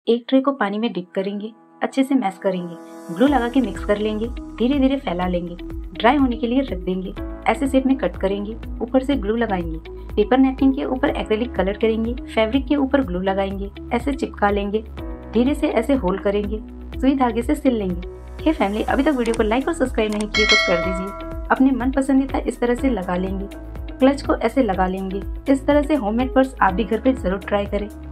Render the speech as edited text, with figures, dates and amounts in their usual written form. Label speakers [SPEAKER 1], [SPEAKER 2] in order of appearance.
[SPEAKER 1] एक ट्रे को पानी में डिप करेंगे, अच्छे से मैश करेंगे, ग्लू लगा के मिक्स कर लेंगे, धीरे धीरे फैला लेंगे, ड्राई होने के लिए रख देंगे। ऐसे शेप में कट करेंगे, ऊपर से ग्लू लगाएंगे, पेपर नैपकिन के ऊपर एक्रेलिक कलर करेंगे, फैब्रिक के ऊपर ग्लू लगाएंगे, ऐसे चिपका लेंगे, धीरे से ऐसे होल्ड करेंगे, सुई धागे से सिल लेंगे। हे फैमिली, अभी तक वीडियो को लाइक और सब्सक्राइब नहीं किए तो कर दीजिए। अपने मन पसंदीदा इस तरह से लगा लेंगे, क्लच को ऐसे लगा लेंगे। इस तरह से होममेड पर्स आप भी घर पे जरूर ट्राई करें।